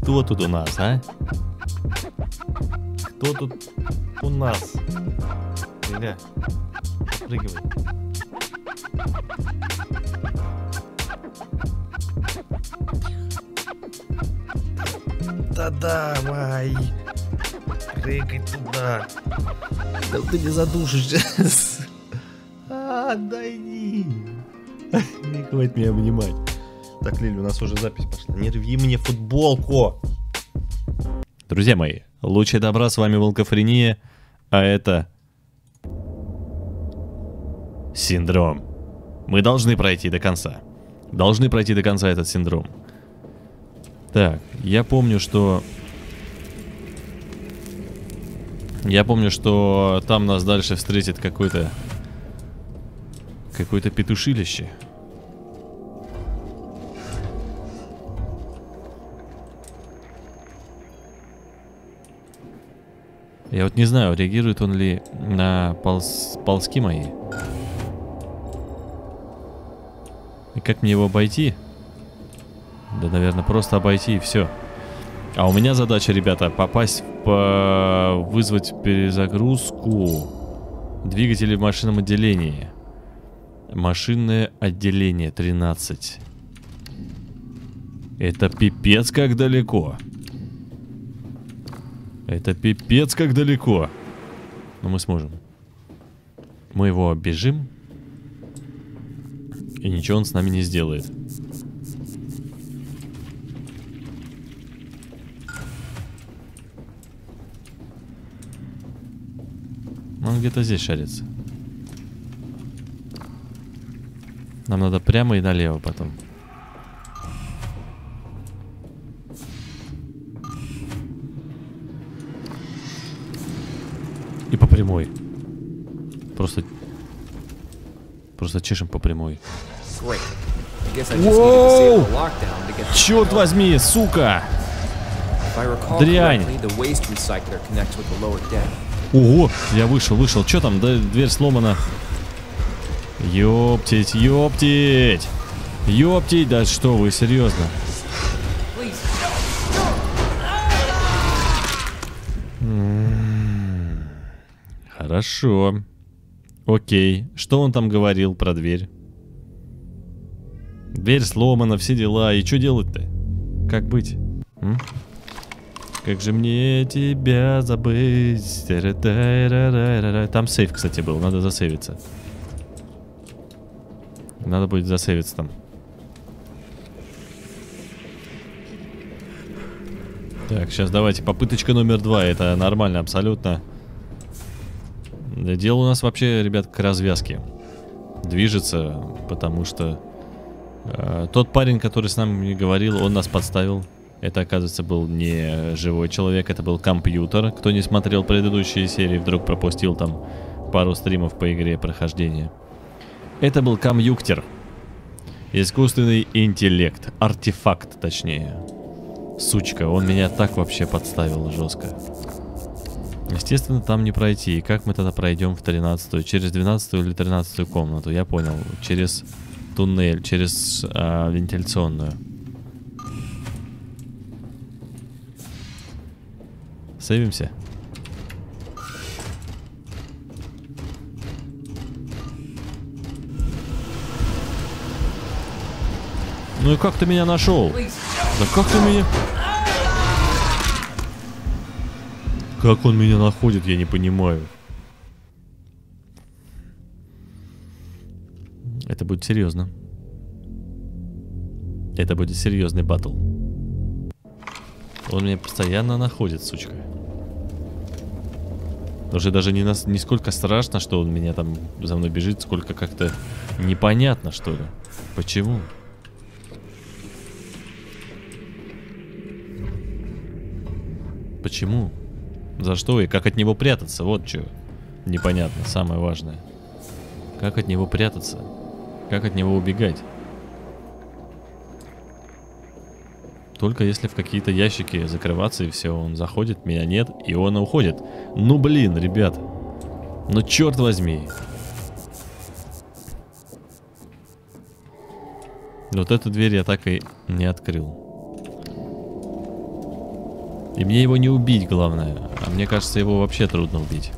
Кто тут у нас, а? Кто тут у нас? Иля, прыгивай. Да давай. Прыгай туда. Да ты не задушишься. Отдайди. Не хватит меня обнимать. Так, Лиль, у нас уже запись пошла. Не рви мне футболку. Друзья мои, лучи добра, с вами Волкофрения. А это... Синдром. Мы должны пройти до конца. Должны пройти до конца этот синдром. Так, я помню, что там нас дальше встретит какое-то петушилище. Я вот не знаю, реагирует он ли на ползки мои. И как мне его обойти? Да, наверное, просто обойти и все. А у меня задача, ребята, попасть вызвать перезагрузку двигателей в машинном отделении. Машинное отделение 13. Это пипец как далеко. Это пипец как далеко. Но мы сможем. Мы его оббежим. И ничего он с нами не сделает. Он где-то здесь шарится. Нам надо прямо и налево потом. И по прямой. Просто чешем по прямой. Воу! Черт возьми, сука! Дрянь! Ого, я вышел. Че там? Да, дверь сломана. Ёптить. Ёптить, да что вы, серьезно? Хорошо. Окей. Что он там говорил про дверь? Дверь сломана, все дела. И что делать-то? Как быть? Как же мне тебя забыть? Там сейф, кстати, был. Надо засейвиться. Надо будет засейвиться там. Так, сейчас давайте. Попыточка номер 2. Это нормально абсолютно. Дело у нас вообще, ребят, к развязке. Движется, потому что тот парень, который с нами говорил, он нас подставил. Это, оказывается, был не живой человек, это был компьютер. Кто не смотрел предыдущие серии, вдруг пропустил там пару стримов по игре прохождения. Это был комьюктер. Искусственный интеллект. Артефакт, точнее. Сучка, он меня так вообще подставил жестко. Естественно, там не пройти. И как мы тогда пройдем в 13-ю? Через 12-ю или 13-ю комнату? Я понял. Через туннель, через вентиляционную. Сейвимся. Ну и как ты меня нашел? Да как ты меня... Как он меня находит, я не понимаю. Это будет серьезно. Это будет серьезный баттл. Он меня постоянно находит, сучка. Уже даже не сколько страшно, что он меня там за мной бежит, сколько как-то непонятно, что ли. Почему? Почему? За что и как от него прятаться? Вот что непонятно, самое важное. Как от него прятаться? Как от него убегать? Только если в какие-то ящики закрываться и все, он заходит, меня нет, и он уходит. Ну блин, ребят. Ну черт возьми. Вот эту дверь я так и не открыл. И мне его не убить, главное. А мне кажется, его вообще трудно убить.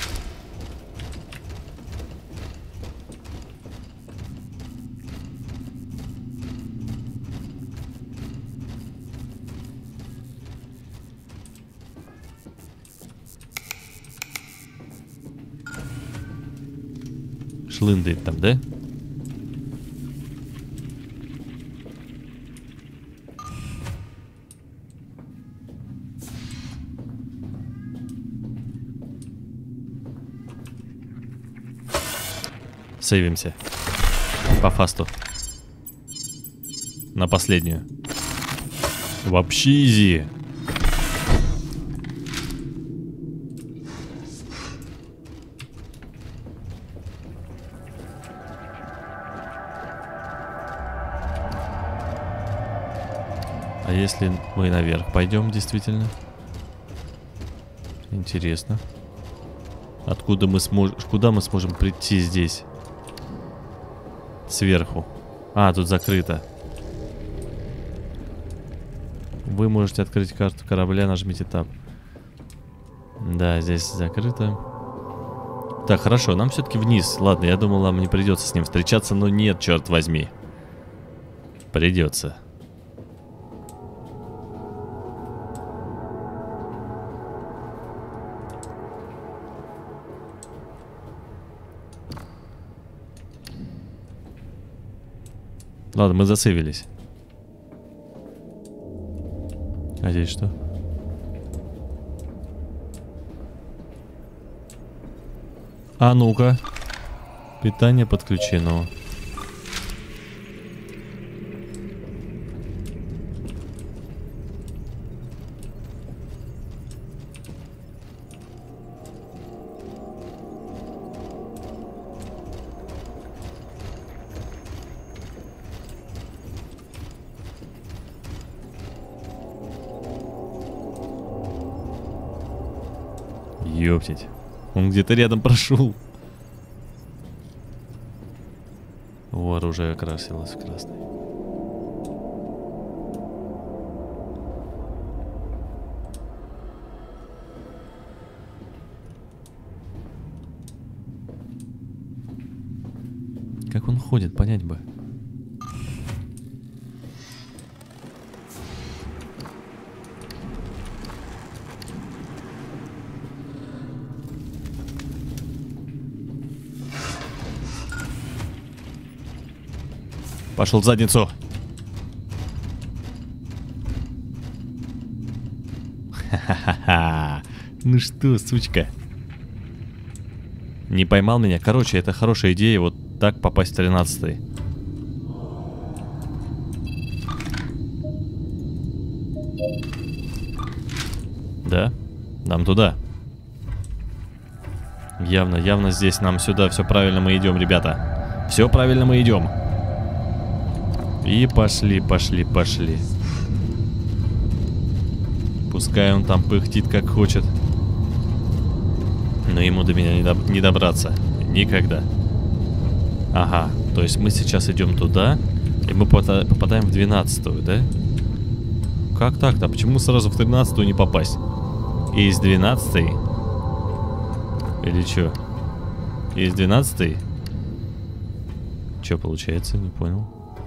Шлындает там, да? Сейвимся. По фасту. На последнюю. Вообще изи. А если мы наверх пойдем, действительно? Интересно. Откуда мы сможем... Куда мы сможем прийти здесь? Сверху. А, тут закрыто. Вы можете открыть карту корабля, нажмите Tab. Да, здесь закрыто. Так, хорошо, нам все-таки вниз. Ладно, я думал, нам не придется с ним встречаться, но нет, черт возьми. Придется. Ладно, мы засейвились. А здесь что? А ну-ка. Питание подключено. Ёптить. Он где-то рядом прошел. О, оружие окрасилось в красный. Как он ходит, понять бы. Пошел в задницу. Ха-ха-ха. Ну что, сучка? Не поймал меня? Короче, это хорошая идея вот так попасть в 13-й. Да? Нам туда. Явно здесь нам сюда. Все правильно мы идем, ребята. Все правильно мы идем. И пошли. Пускай он там пыхтит как хочет. Но ему до меня не добраться. Никогда. Ага, то есть мы сейчас идем туда, и мы попадаем в 12-ю, да? Как так-то? Почему сразу в 13-ю не попасть? И из 12-й? Или что? Из 12-й? Что получается? Не понял.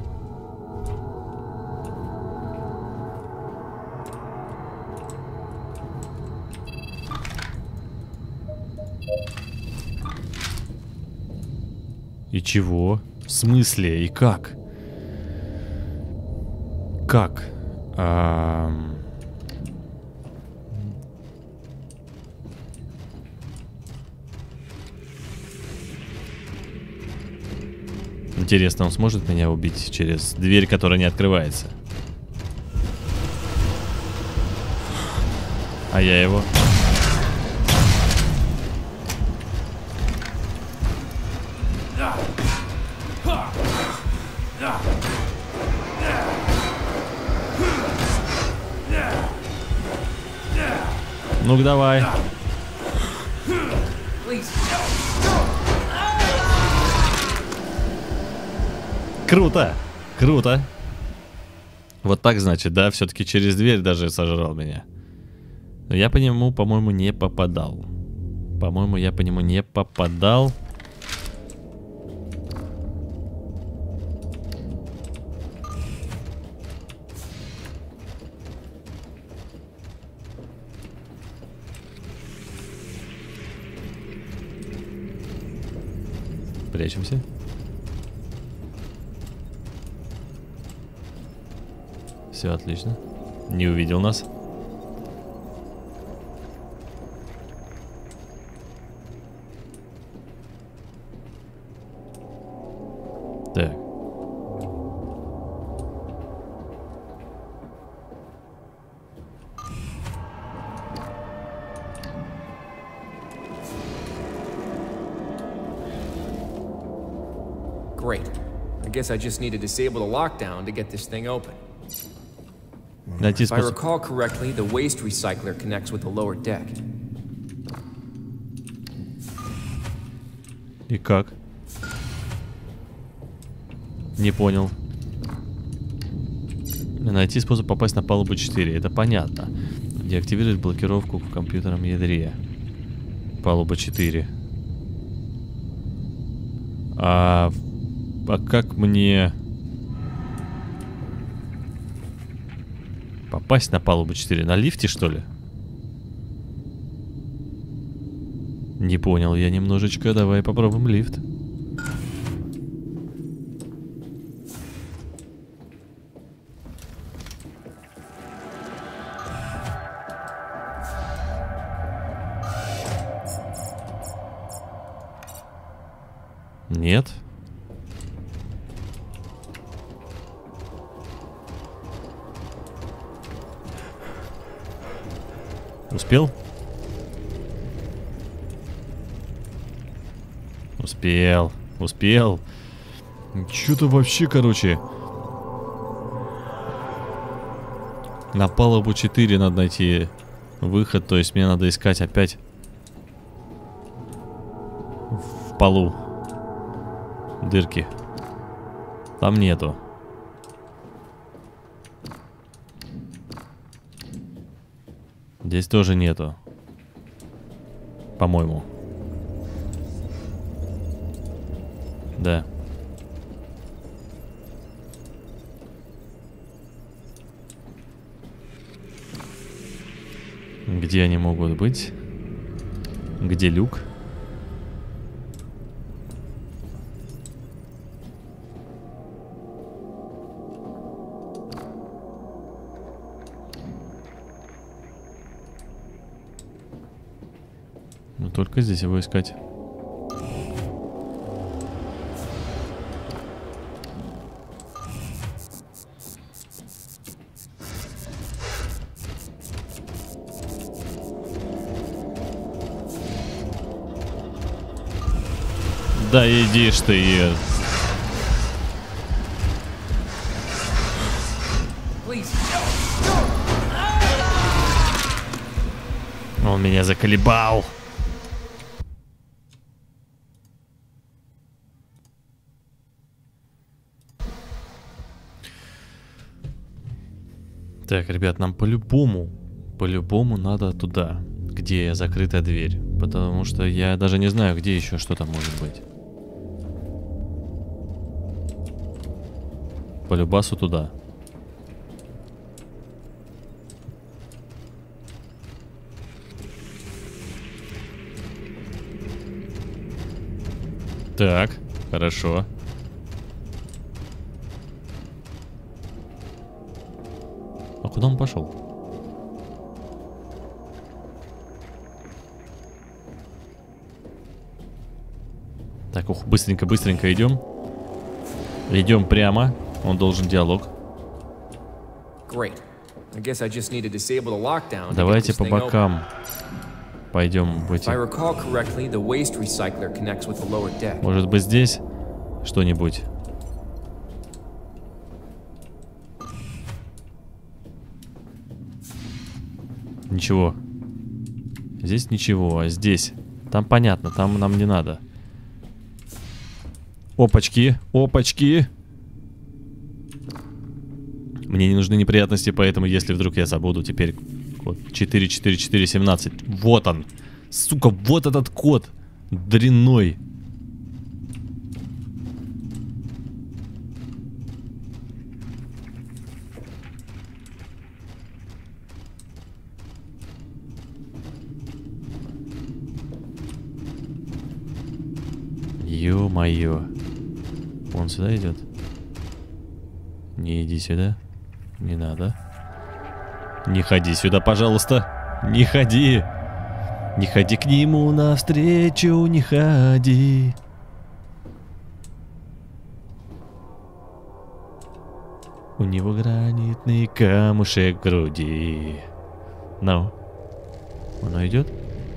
И чего? В смысле? И как? Как? Интересно, он сможет меня убить через дверь, которая не открывается? А я его... Ну-ка, давай. Круто! Круто! Вот так, значит, да? Все-таки через дверь даже сожрал меня. Я по нему, по-моему, не попадал. По-моему, я по нему не попадал. Прячемся. Все отлично. Не увидел нас. Так. Great. I guess I just need to disable the lockdown to get this thing open. Найти If I способ. recall correctly, the waste recycler connects with the lower deck. И как? Не понял. Найти способ попасть на палубу 4. Это понятно. Деактивировать блокировку в компьютерном ядре. Палуба 4. А как мне попасть на палубу 4? На лифте, что ли? Не понял я немножечко. Давай попробуем лифт. Нет. Успел? Успел. Успел. Чё-то вообще, короче. На палубу 4 надо найти выход. То есть мне надо искать опять в полу дырки. Там нету. Здесь тоже нету. По-моему. Да. Где они могут быть? Где люк? Ну, только здесь его искать. Да иди ж ты. Он меня заколебал. Так, ребят, нам по-любому надо туда, где закрытая дверь. Потому что я даже не знаю, где еще что-то может быть. По любасу туда. Так, хорошо. А куда он пошел? Так, ух, быстренько идем. Идем прямо. Он должен диалог. Давайте по бокам пойдем в эти. Может быть, здесь что-нибудь? Ничего. Здесь ничего, а здесь. Там понятно, там нам не надо. Опачки, опачки. Мне не нужны неприятности, поэтому если вдруг я забуду теперь, Код 44417. Вот он. Сука, вот этот код. Дрянной. Ё-моё. Он сюда идет? Не иди сюда. Не надо. Не ходи сюда, пожалуйста. Не ходи. Не ходи к нему навстречу, не ходи. У него гранитный камушек в груди. Ну. Он идет?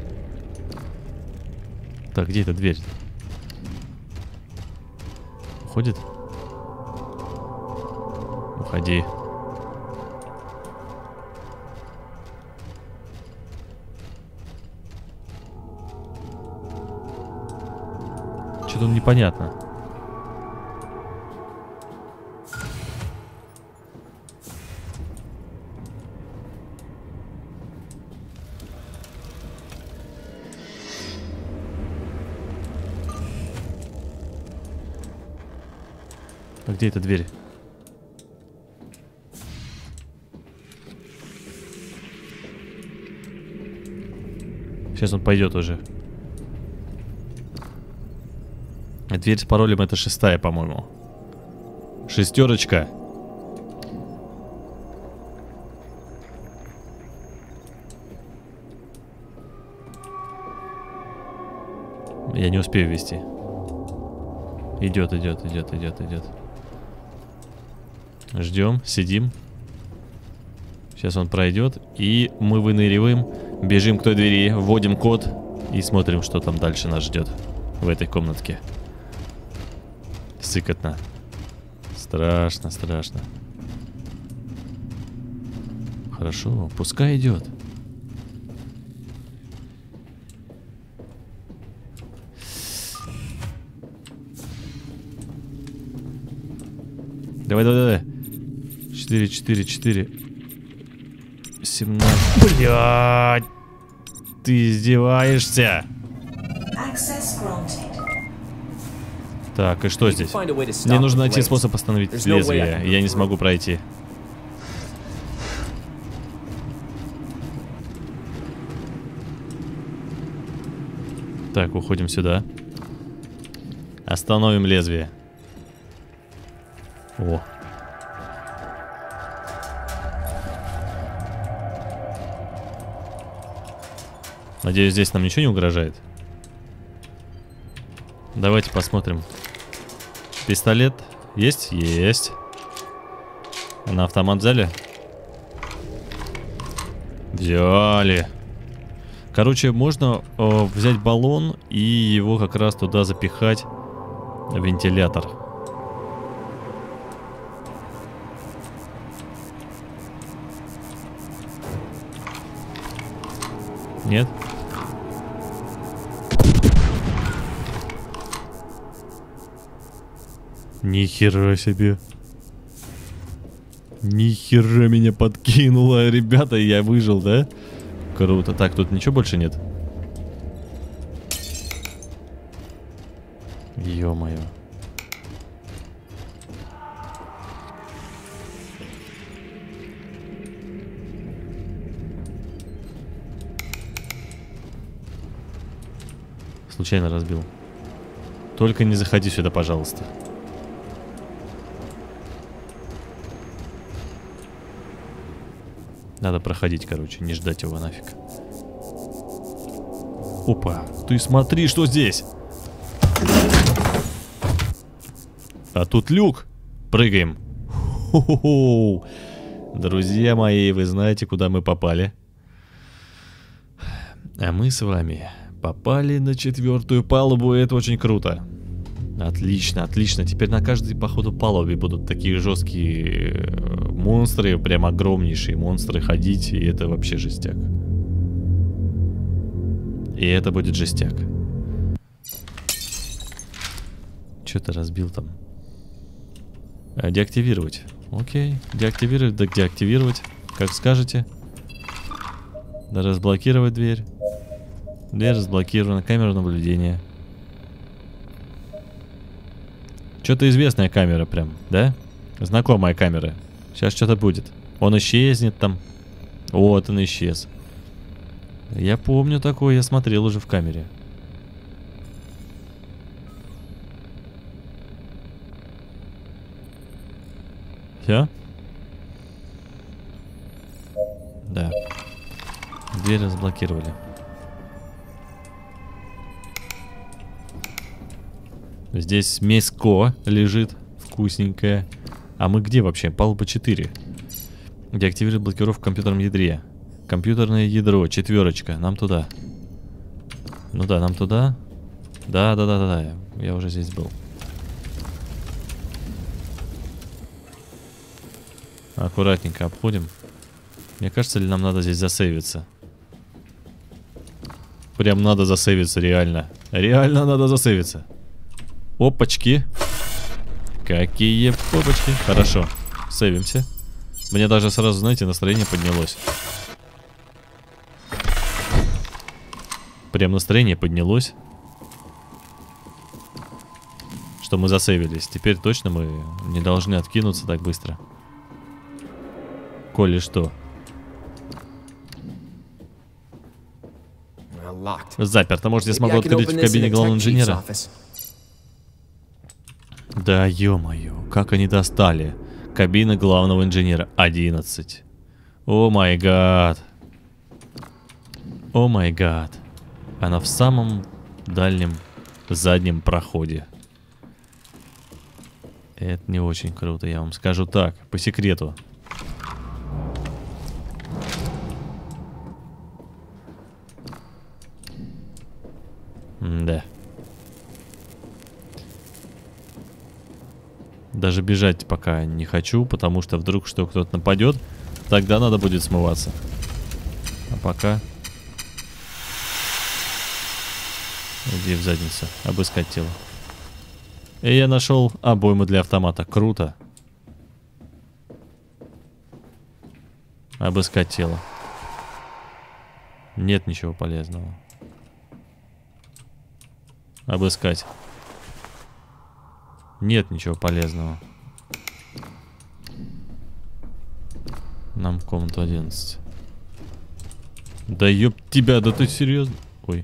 Так, где эта дверь? Уходит? Уходи. Что-то непонятно. А где эта дверь? Сейчас он пойдет уже. Дверь с паролем это 6-я, по-моему. 6-ка. Я не успею ввести. Идет. Ждем, сидим. Сейчас он пройдет, и мы выныриваем, бежим к той двери, вводим код и смотрим, что там дальше нас ждет в этой комнатке. Сыкотно. Страшно. Хорошо, пускай идет. Давай. 4. 17. Блядь! Ты издеваешься? Так, и что здесь? Мне нужно найти способ остановить лезвие. Я не смогу пройти. Так, уходим сюда. Остановим лезвие. О. Надеюсь, здесь нам ничего не угрожает. Давайте посмотрим. Пистолет есть? Есть. А на автомат взяли? Взяли. Короче, можно взять баллон и его как раз туда запихать. Вентилятор. Нет? Нихера себе. Нихера меня подкинуло, ребята, я выжил, да? Круто. Так, тут ничего больше нет? Ё-моё. Случайно разбил. Только не заходи сюда, пожалуйста. Надо проходить, короче, не ждать его нафиг. Опа, ты смотри, что здесь. А тут люк. Прыгаем. Хо-хо-хо. Друзья мои, вы знаете, куда мы попали? А мы с вами попали на 4-ю палубу, и это очень круто. Отлично, отлично. Теперь на каждой, походу, палубе будут такие жесткие монстры, прям огромнейшие монстры ходить, и это вообще жестяк. И это будет жестяк. Что ты разбил там? Деактивировать. Окей, деактивировать, да деактивировать, как скажете. Да, разблокировать дверь. Дверь разблокирована. Камера наблюдения. Что-то известная камера прям, да? Знакомая камера. Сейчас что-то будет. Он исчезнет там. Вот он исчез. Я помню такое, я смотрел уже в камере. Все? Да. Дверь разблокировали. Здесь мяско лежит, вкусненькое. А мы где вообще? Палуба 4. Деактивировать блокировку в компьютерном ядре. Компьютерное ядро, 4. Нам туда. Ну да, нам туда. Да. Я уже здесь был. Аккуратненько обходим. Мне кажется, ли нам надо здесь засейвиться? Прям надо засейвиться, реально. Реально надо засейвиться. Опачки. Какие попочки. Хорошо. Сейвимся. Мне даже сразу, знаете, настроение поднялось. Прям настроение поднялось. Что мы засейвились. Теперь точно мы не должны откинуться так быстро. Коли что. Заперто. Может, я смогу открыть в кабине главного инженера? Да ё-моё, как они достали. Кабина главного инженера 11. О май гад. О май гад. Она в самом дальнем заднем проходе. Это не очень круто, я вам скажу так, по секрету. Да. Даже бежать пока не хочу, потому что вдруг что кто-то нападет, тогда надо будет смываться. А пока... Иди в задницу, обыскать тело. И я нашел обойму для автомата. Круто. Обыскать тело. Нет ничего полезного. Обыскать. Нет ничего полезного. Нам в комнату 11. Да ёб тебя, да ты серьезно? Ой.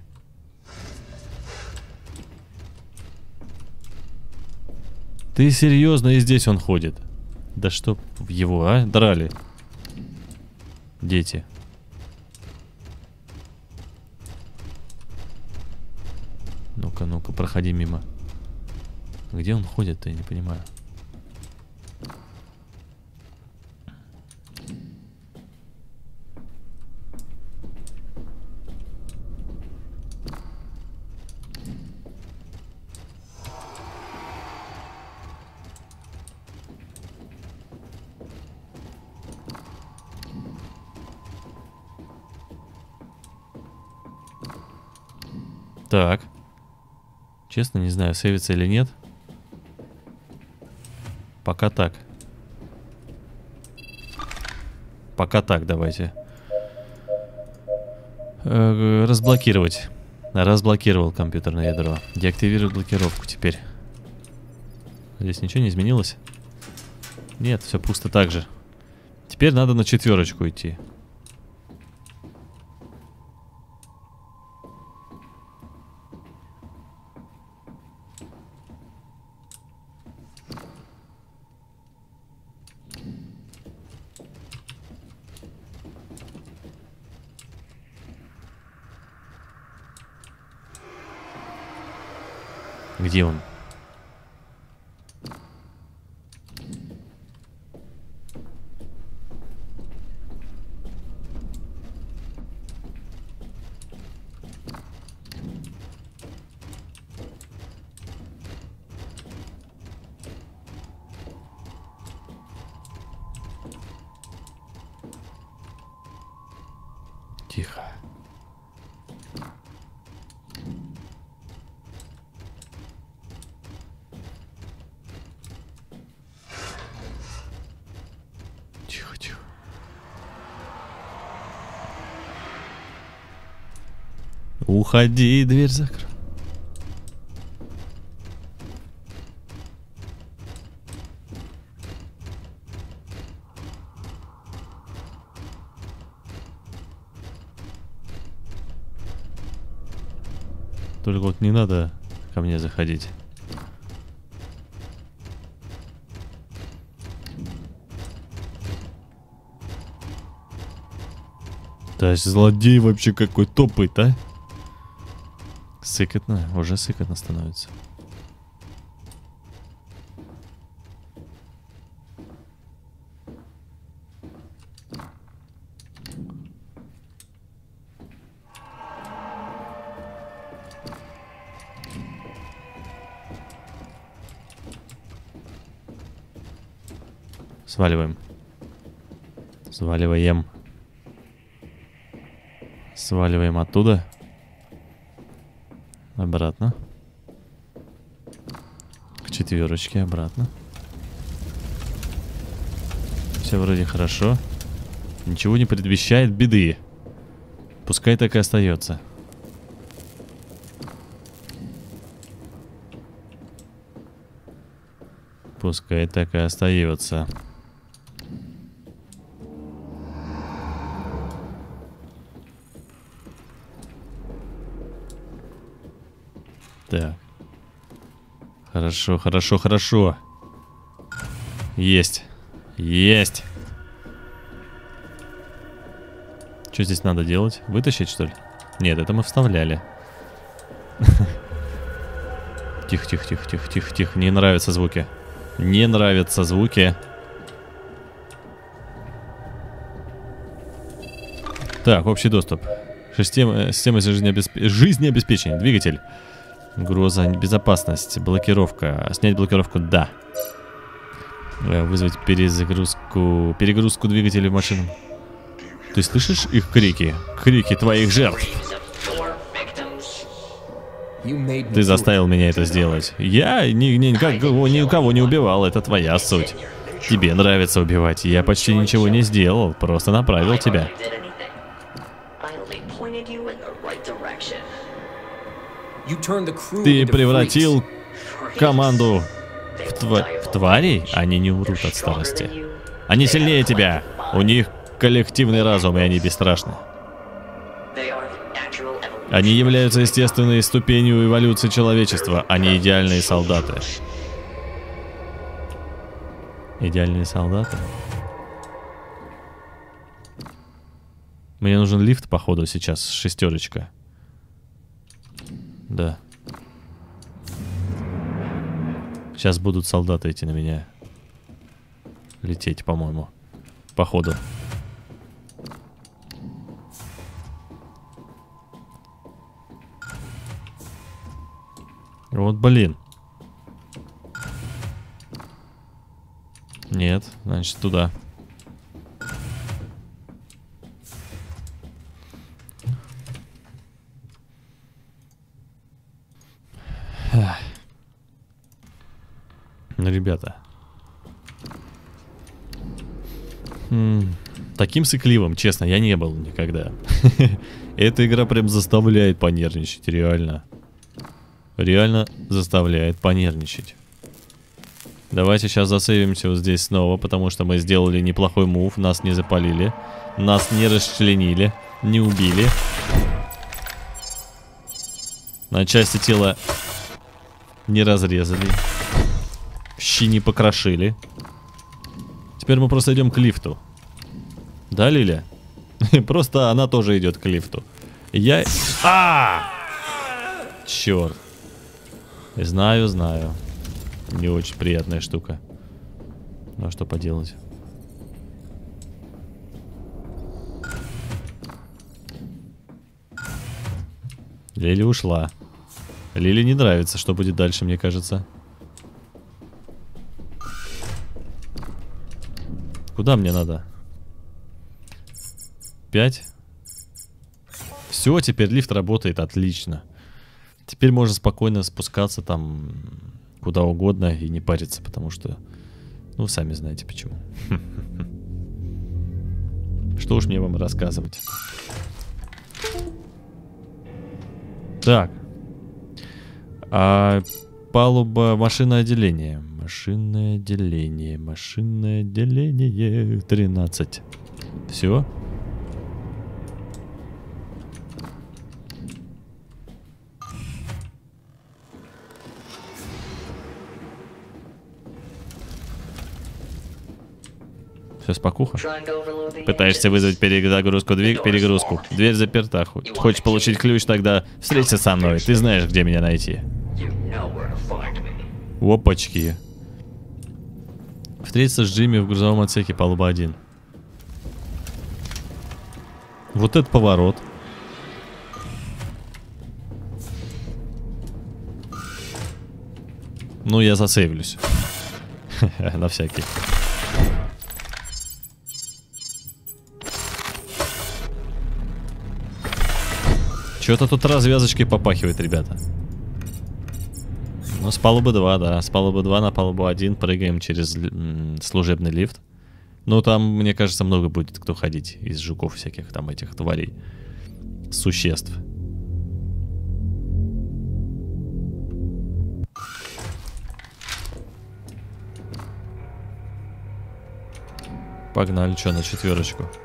Ты серьезно, и здесь он ходит? Да что в его, а? Драли. Дети. Ну-ка, ну-ка, проходи мимо. Где он ходит-то, я не понимаю. Так. Честно, не знаю, сейвится или нет. Пока так. Пока так, давайте. Разблокировать. Разблокировал компьютерное ядро. Деактивировать блокировку теперь. Здесь ничего не изменилось? Нет, все пусто так же. Теперь надо на 4 идти. Где он? Тихо. Уходи, дверь закрой. Только вот не надо ко мне заходить. Да, злодей вообще какой топает, а? Сыкотно, уже сыкотно становится. Сваливаем. Сваливаем. Сваливаем оттуда. Обратно. К четверочке обратно. Все вроде хорошо. Ничего не предвещает беды. Пускай так и остается. Пускай так и остается. Так. Хорошо, хорошо, хорошо. Есть. Есть. Что здесь надо делать? Вытащить, что ли? Нет, это мы вставляли. Тихо, тихо, тихо, тихо, тихо, тихо. Не нравятся звуки. Не нравятся звуки. Так, общий доступ. Система жизнеобеспечения. Двигатель. Угроза, безопасность, блокировка. Снять блокировку, да. Вызвать перегрузку двигателя в машину. Ты слышишь их крики? Крики твоих жертв. Ты заставил меня это сделать. Я никого не убивал, это твоя суть. Тебе нравится убивать. Я почти ничего не сделал, просто направил тебя. Ты превратил команду в тварей? Они не умрут от старости. Они сильнее тебя. У них коллективный разум, и они бесстрашны. Они являются естественной ступенью эволюции человечества. Они идеальные солдаты. Идеальные солдаты? Мне нужен лифт, походу, сейчас. Шестерочка. Да. Сейчас будут солдаты идти на меня. Лететь, по-моему. Походу. Вот, блин. Нет, значит, туда. Ну, ребята. Таким сыкливым, честно, я не был никогда. Эта игра прям заставляет понервничать, реально. Реально заставляет понервничать. Давайте сейчас засейвимся вот здесь снова, потому что мы сделали неплохой мув. Нас не запалили, нас не расчленили, не убили. На части тела не разрезали. Щи не покрошили. Теперь мы просто идем к лифту. Да, Лиля? Просто она тоже идет к лифту. Черт. Знаю, знаю. Не очень приятная штука. Ну а что поделать? Лили ушла. Лили не нравится, что будет дальше, мне кажется. Куда мне надо? 5. Все, теперь лифт работает отлично. Теперь можно спокойно спускаться там куда угодно и не париться, потому что, ну, сами знаете почему. Что уж мне вам рассказывать. Так. Палуба, машинное отделение. Машинное отделение. Машинное отделение. 13. Все. Все, спокуха. Пытаешься вызвать перегрузку, перегрузку. Дверь заперта. Хочешь получить ключ, тогда встреться со мной. Ты знаешь, где меня найти. Опачки. Встретиться с Джимми в грузовом отсеке, палуба 1. Вот этот поворот. Ну, я засейвлюсь. На всякий. Что-то тут развязочкой попахивает, ребята. Ну, с палубы 2, да. С палубы 2 на палубу 1 прыгаем через служебный лифт. Ну, там, мне кажется, много будет кто ходить из жуков всяких, там, этих тварей. Существ. Погнали, что, на 4.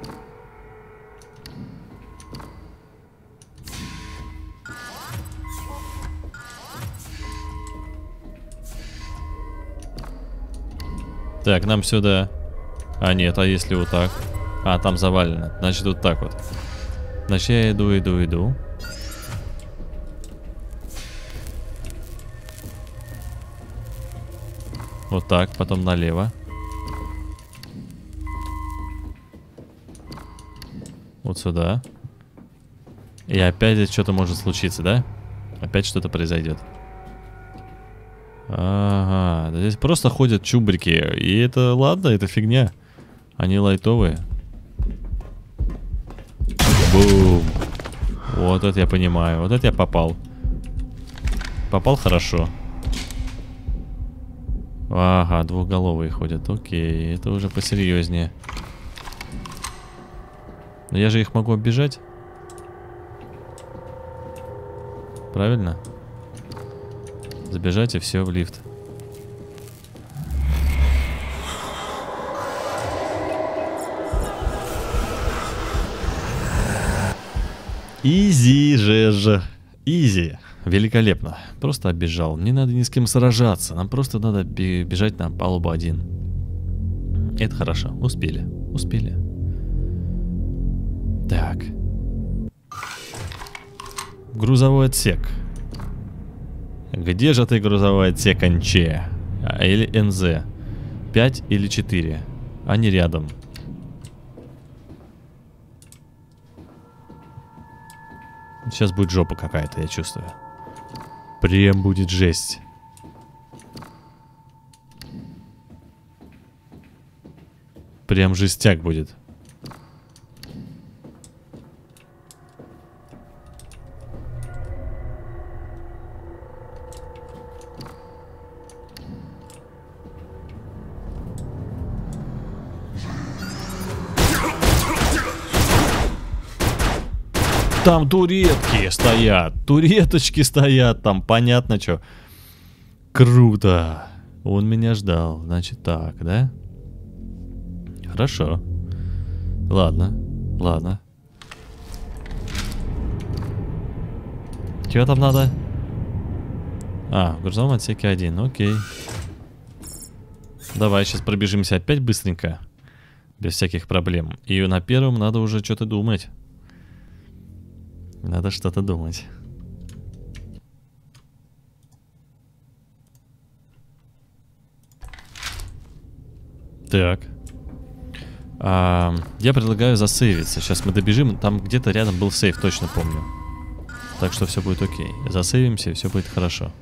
Так, нам сюда. А нет, а если вот так? А, там завалено. Значит, вот так вот. Значит, я иду. Вот так, потом налево. Вот сюда. И опять здесь что-то может случиться, да? Опять что-то произойдет. Ага, здесь просто ходят чубрики. И это, ладно, это фигня. Они лайтовые. Бум. Вот это я понимаю. Вот это я попал. Попал хорошо. Ага, двухголовые ходят. Окей, это уже посерьезнее. Но я же их могу оббежать. Правильно? Забежать и все, в лифт. Изи же. Изи. Великолепно. Просто оббежал. Не надо ни с кем сражаться. Нам просто надо бежать на палубу 1. Это хорошо. Успели. Успели. Так. Грузовой отсек. Где же ты, грузовой отсек НЧ? Или НЗ? 5 или 4? Они рядом. Сейчас будет жопа какая-то, я чувствую. Прям будет жесть. Прям жестяк будет. Там туретки стоят, туреточки стоят, там понятно что. Круто. Он меня ждал, значит так, да? Хорошо. Ладно, ладно. Чего там надо? А, в грузовом отсеке 1, окей. Давай сейчас пробежимся опять быстренько. Без всяких проблем. И на первом надо уже что-то думать. Надо что-то думать. Так. Я предлагаю засейвиться. Сейчас мы добежим. Там где-то рядом был сейф, точно помню. Так что все будет окей. Засейвимся, и все будет хорошо.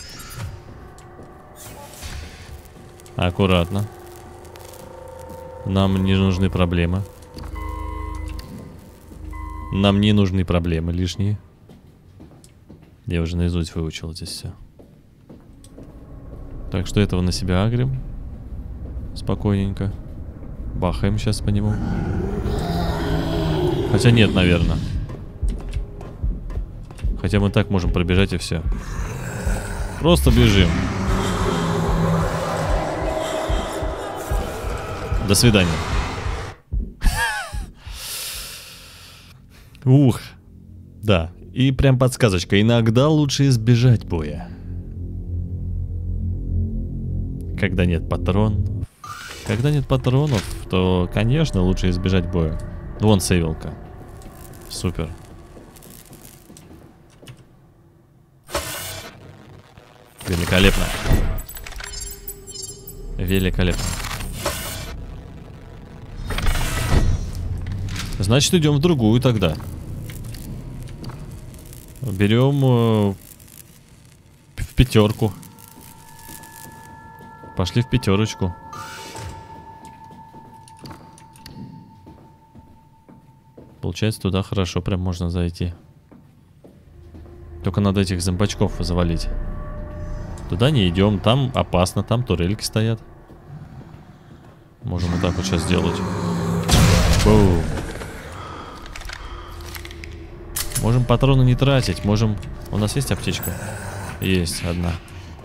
Аккуратно. Нам не нужны проблемы. Нам не нужны проблемы лишние. Я уже наизусть выучил здесь все. Так что этого на себя агрим. Спокойненько. Бахаем сейчас по нему. Хотя нет, наверное. Хотя мы так можем пробежать и все. Просто бежим. До свидания. Ух. Да. И прям подсказочка. Иногда лучше избежать боя. Когда нет патронов. Когда нет патронов, то, конечно, лучше избежать боя. Вон сейвилка. Супер. Великолепно. Великолепно. Значит, идем в другую тогда. Берем в пятерку. Пошли в пятерочку. Получается, туда хорошо прям можно зайти. Только надо этих зомбачков завалить. Туда не идем, там опасно, там турельки стоят. Можем вот так вот сейчас сделать. Боу. Можем патроны не тратить, можем... У нас есть аптечка? Есть одна.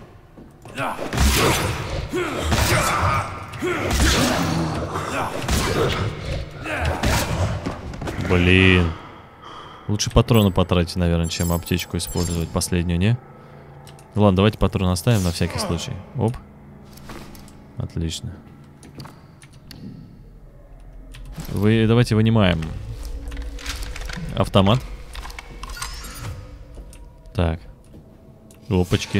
Блин. Лучше патроны потратить, наверное, чем аптечку использовать последнюю, не? Ладно, давайте патроны оставим на всякий случай. Оп. Отлично. Давайте вынимаем автомат. Так. Опачки.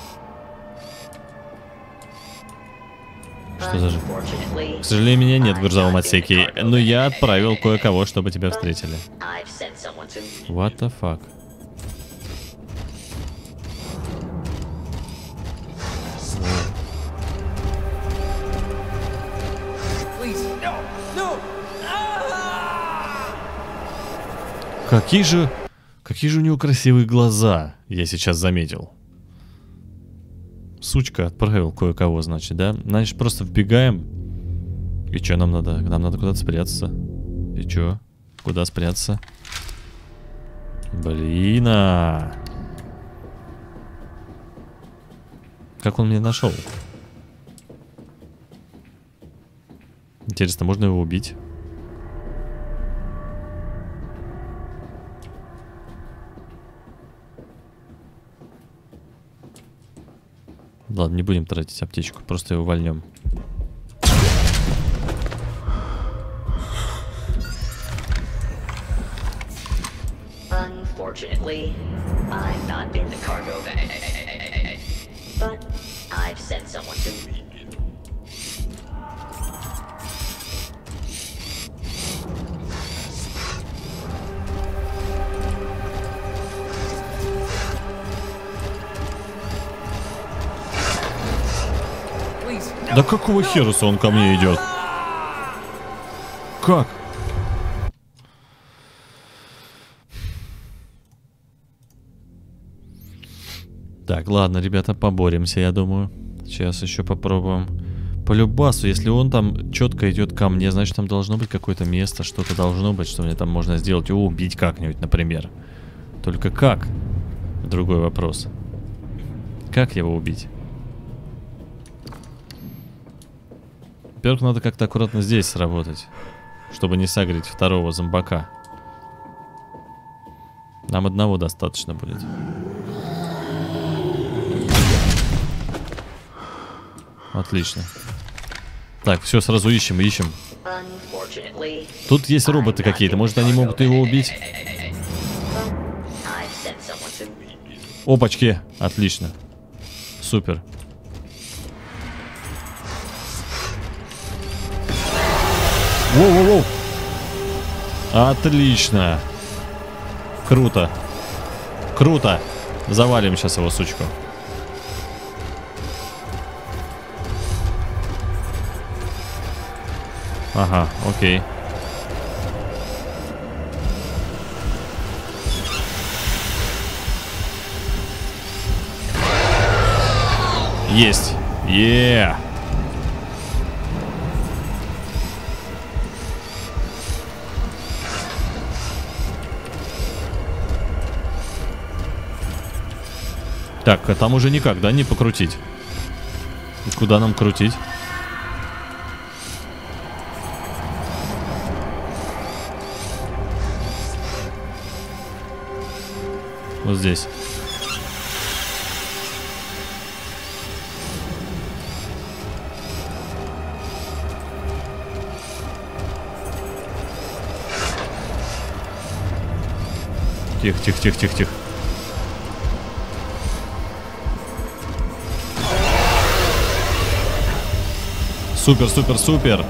Что за же? К сожалению, меня нет в грузовом отсеке, но я отправил кое-кого, чтобы тебя встретили. What the fuck? Какие же у него красивые глаза, я сейчас заметил. Сучка отправил кое-кого, значит, да? Значит, просто вбегаем. И что нам надо? Нам надо куда-то спрятаться. И что? Куда спрятаться? Блин, Как он меня нашел? Интересно, можно его убить? Ладно, не будем тратить аптечку, просто его вальнем. Unfortunately, I'm not in the cargo bay, but I've sent someone to me. Да какого херуса он ко мне идет? Как? Так, ладно, ребята, поборемся, я думаю. Сейчас еще попробуем. По любасу, если он там четко идет ко мне, значит, там должно быть какое-то место, что-то должно быть, что мне там можно сделать. Его убить как-нибудь, например. Только как? Другой вопрос. Как его убить? Во-первых, надо как-то аккуратно здесь сработать, чтобы не сагрить второго зомбака. Нам одного достаточно будет. Отлично. Так, все, сразу ищем. Тут есть роботы какие-то, может, они могут его убить? Опачки, отлично. Супер. Воу-воу-воу. Отлично. Круто. Круто. Завалим сейчас его, сучку. Ага, окей. Есть. Yeah. Так, а там уже никак, да, не покрутить? Куда нам крутить? Вот здесь. Тихо, тихо, тихо, тихо, тихо. Супер, супер, супер.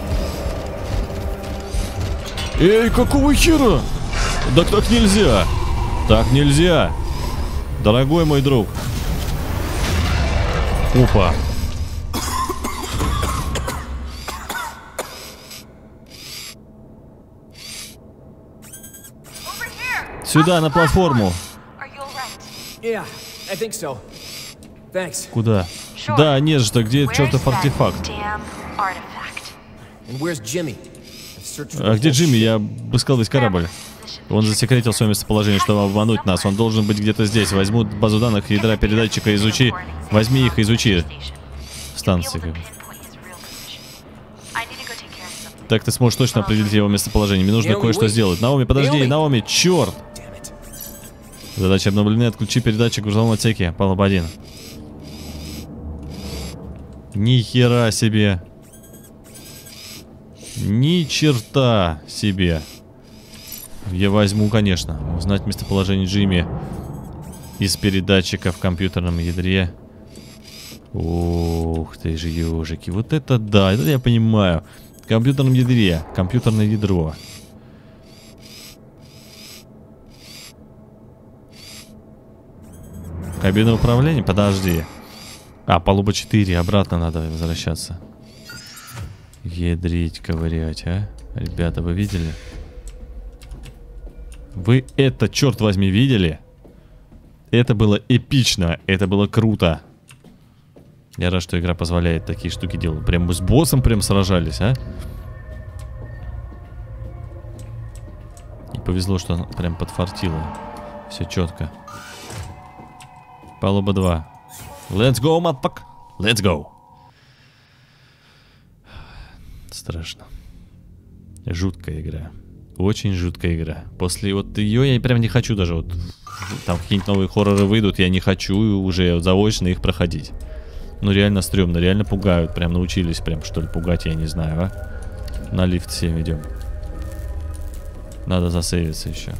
Эй, какого хера? Да так нельзя. Так нельзя. Дорогой мой друг. Опа. Сюда, на платформу. Yeah, I think so. Thanks. Куда? Да, нет же, где чертов артефакт? And where's Jimmy? I've searched for А the где whole Джимми? ship. Я обыскал весь корабль. Он засекретил свое местоположение, чтобы обмануть нас. Он должен быть где-то здесь. Возьму базу данных ядра передатчика, изучи. Возьми их, изучи. Станции. Так ты сможешь точно определить его местоположение. Мне нужно кое-что сделать. Наоми, подожди, Наоми, черт! Задача обновлена. Отключи передатчик в грузовом отсеке. Палуба 1. Ни хера себе. Ни черта себе. Я возьму, конечно. Узнать местоположение Джимми из передатчика в компьютерном ядре. Ух ты же, ежики. Вот это да, это я понимаю. В компьютерном ядре. Компьютерное ядро. Кабина управления? Подожди. А, палуба 4. Обратно надо возвращаться. Ядрить, ковырять, а? Ребята, вы видели? Вы это, черт возьми, видели? Это было эпично. Это было круто. Я рад, что игра позволяет такие штуки делать. Прям мы с боссом прям сражались, а? И повезло, что она прям подфартила. Все четко. Палуба 2. Let's go, motherfucker. Let's go. Страшно. Жуткая игра. Очень жуткая игра. После вот ее я прям не хочу даже вот... Там какие-нибудь новые хорроры выйдут, я не хочу уже заочно их проходить. Ну реально стрёмно, реально пугают. Прям научились прям что ли пугать, я не знаю, а? На лифт всем идем. Надо засейвиться еще.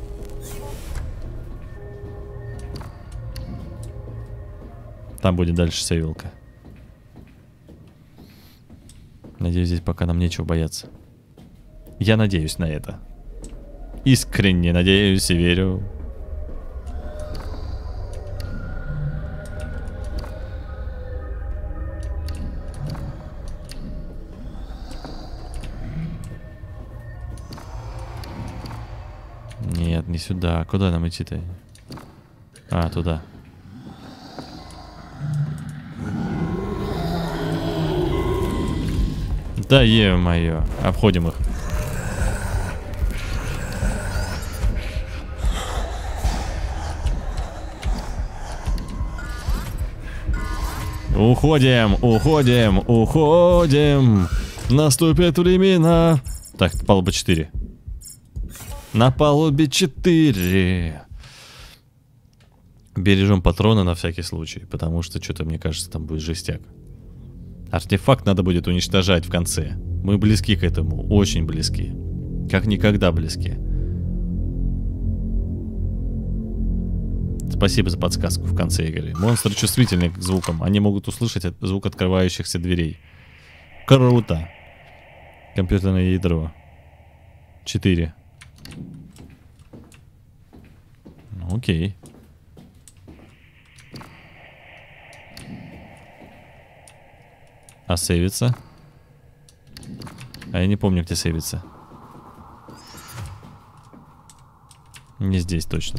Там будет дальше сейвилка. Надеюсь, здесь пока нам нечего бояться. Я надеюсь на это. Искренне надеюсь и верю. Нет, не сюда. Куда нам идти-то? А, туда. Да е-мое. Обходим их. Уходим, уходим, уходим. Наступят времена. Так, палуба 4. На палубе 4. Бережем патроны на всякий случай, потому что что-то, мне кажется, там будет жестяк. Артефакт надо будет уничтожать в конце. Мы близки к этому, очень близки. Как никогда близки. Спасибо за подсказку в конце игры. Монстры чувствительны к звукам. Они могут услышать звук открывающихся дверей. Круто. Компьютерное ядро. 4. Окей. А сейвится? А я не помню, где сейвится. Не здесь точно.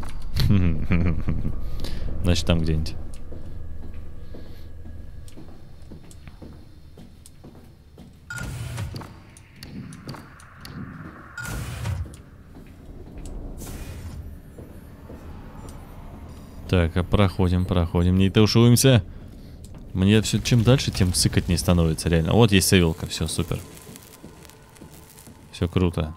Значит, там где-нибудь. Так, а проходим. Не тушуемся. Мне все чем дальше, тем сыкать не становится, реально. Вот есть сейвилка, все, супер. Все круто.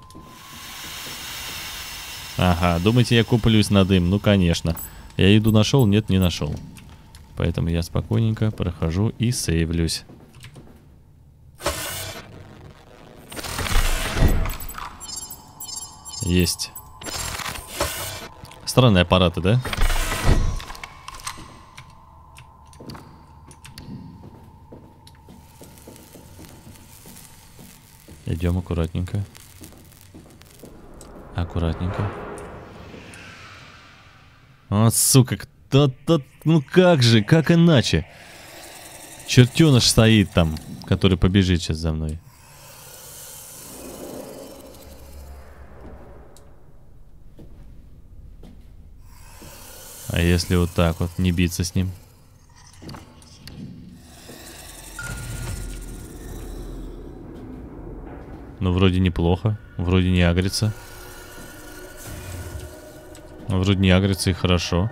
Ага, думаете, я куплюсь на дым? Ну, конечно. Я еду нашел? Нет, не нашел. Поэтому я спокойненько прохожу и сейвлюсь. Есть. Странные аппараты, да? Идем аккуратненько. Аккуратненько. Вот, сука, кто-то... Ну как же, как иначе? Чертеныш стоит там, который побежит сейчас за мной. А если вот так вот, не биться с ним? Ну, вроде неплохо. Вроде не агрится. Вроде не агрится и хорошо.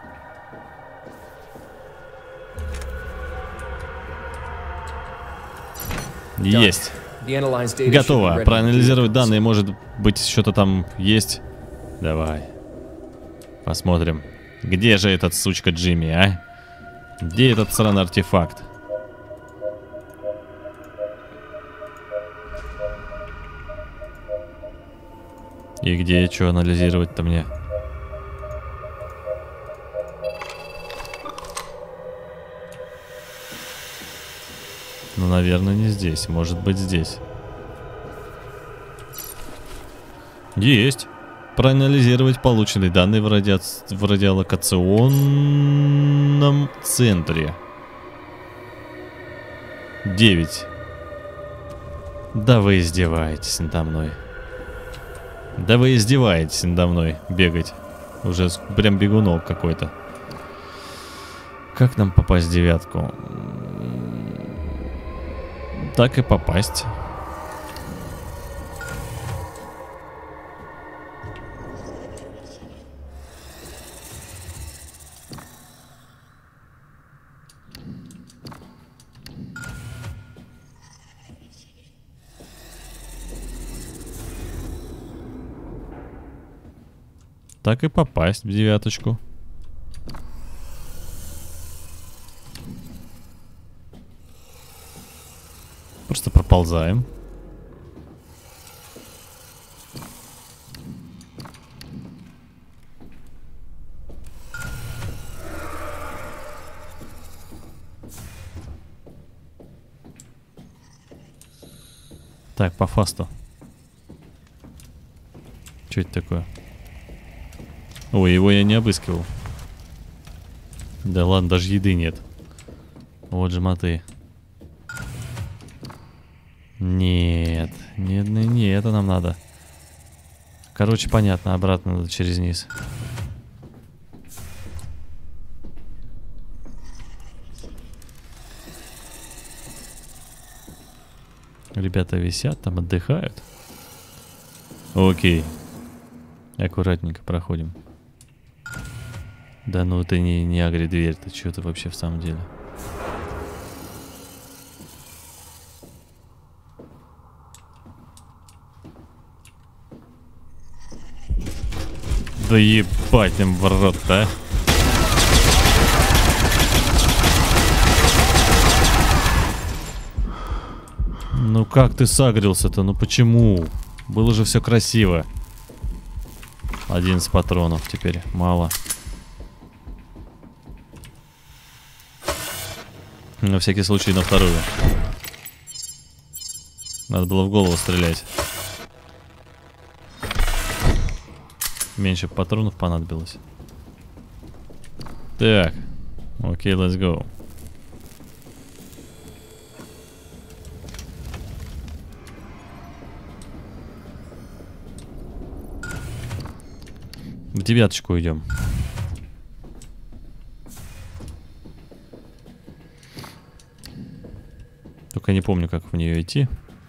Есть. Готово. Проанализировать данные, может быть, что-то там есть. Давай. Посмотрим. Где же этот сучка Джимми, а? Где этот сраный артефакт? И где, что анализировать-то мне? Ну, наверное, не здесь. Может быть, здесь. Есть. Проанализировать полученные данные в радиолокационном центре. 9. Да вы издеваетесь надо мной. Да вы издеваетесь надо мной бегать. Уже прям бегунок какой-то. Как нам попасть в 9? Так и попасть. Так и попасть в 9. Просто проползаем. Так, по фасту. Что это такое? Ой, его я не обыскивал. Да ладно, даже еды нет. Вот же моты. Нет, не это нам надо. Короче, понятно, обратно надо через низ. Ребята висят, там отдыхают. Окей. Аккуратненько проходим. Да ну ты не агри дверь, ты что ты вообще в самом деле? Да ебать им в рот-то, а? Ну как ты сагрился-то? Ну почему? Было же все красиво. 11 патронов теперь. Мало. На всякий случай на вторую. Надо было в голову стрелять. Меньше патронов понадобилось. Так. Окей, let's go. В 9 идем. Только не помню, как в нее идти.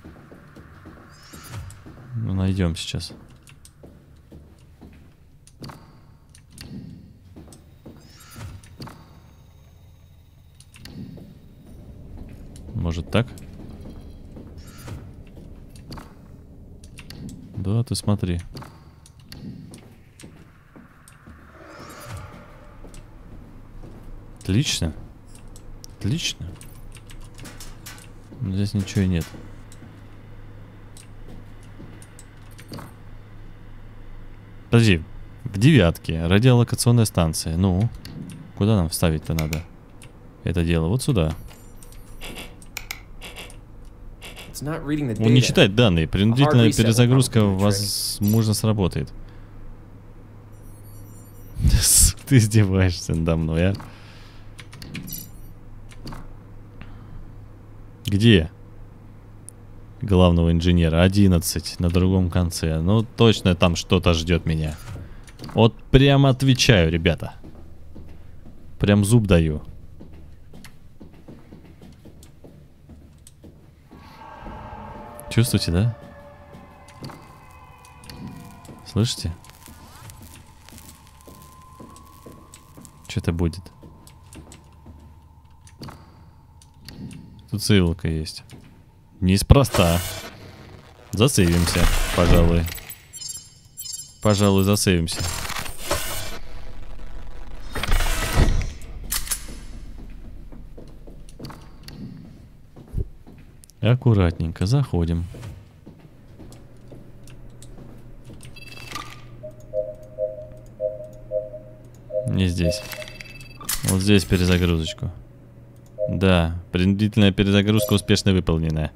Ну, найдем сейчас. Так? Да, ты смотри. Отлично. Отлично. Но здесь ничего и нет. Подожди. В 9-ке. Радиолокационная станция. Ну, куда нам вставить-то надо? Это дело вот сюда. Он не читает данные. Принудительная перезагрузка, возможно, сработает. Ты издеваешься надо мной, а? Где? Главного инженера. 11 на другом конце. Ну, точно там что-то ждет меня. Вот прямо отвечаю, ребята. Прям зуб даю. Чувствуете, да? Слышите? Что-то будет. Тут ссылка есть. Неспроста. Засейвимся, пожалуй. Пожалуй, засейвимся. Аккуратненько заходим. Не здесь. Вот здесь перезагрузочку. Да, принудительная перезагрузка успешно выполнена.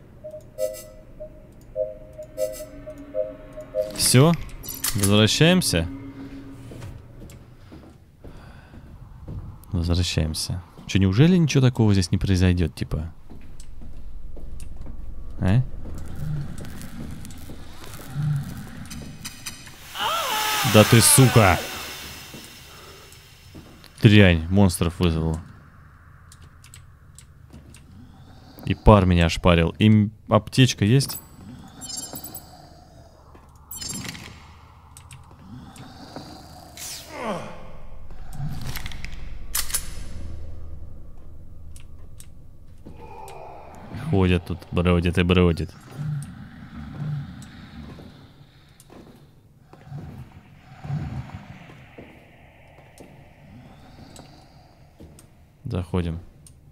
Все, возвращаемся. Возвращаемся. Че, неужели ничего такого здесь не произойдет, типа? А? Да ты, сука! Дрянь, монстров вызвал. И пар меня ошпарил. Им аптечка есть? Ходят тут, бродит и бродит. Заходим.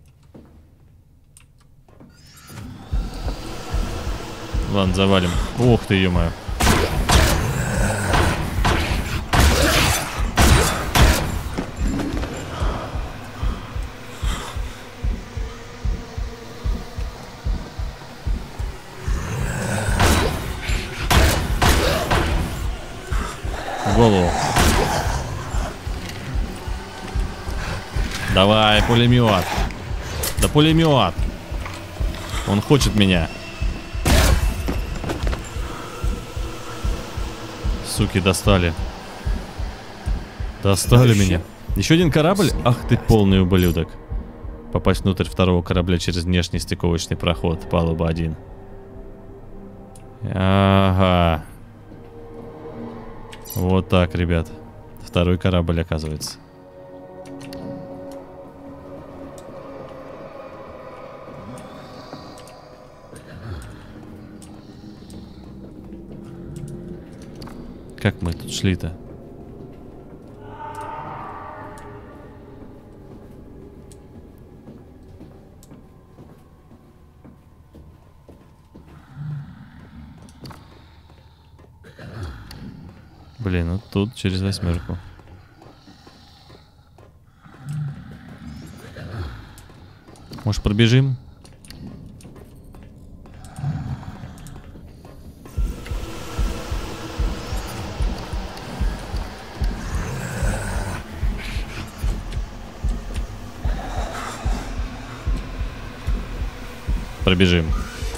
Ладно, завалим. Ух ты, ё-моё. Голову. Давай, пулемет. Да пулемет. Он хочет меня. Суки, достали. Достали меня. Еще один корабль? Ах ты полный ублюдок. Попасть внутрь второго корабля через внешний стыковочный проход. Палуба 1. Ага. Вот так, ребят. Второй корабль, оказывается. Как мы тут шли-то? Блин, вот тут через 8. Может, пробежим? Пробежим.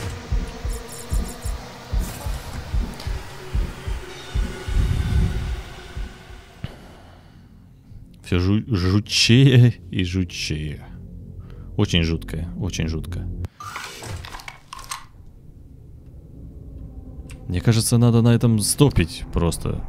Все жутчее и жутчее. Очень жуткое, очень жутко. Мне кажется, надо на этом стопить просто.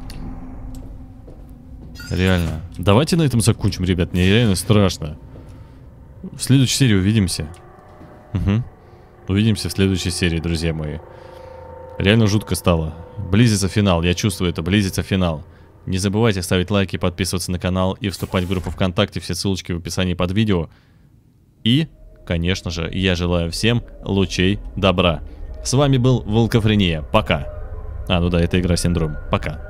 Реально. Давайте на этом закончим, ребят. Мне реально страшно. В следующей серии увидимся. Угу. Увидимся в следующей серии, друзья мои. Реально жутко стало. Близится финал, я чувствую это, близится финал. Не забывайте ставить лайки, подписываться на канал и вступать в группу ВКонтакте, все ссылочки в описании под видео. И, конечно же, я желаю всем лучей добра. С вами был Волкофрения, пока. Ну да, это игра Синдром, пока.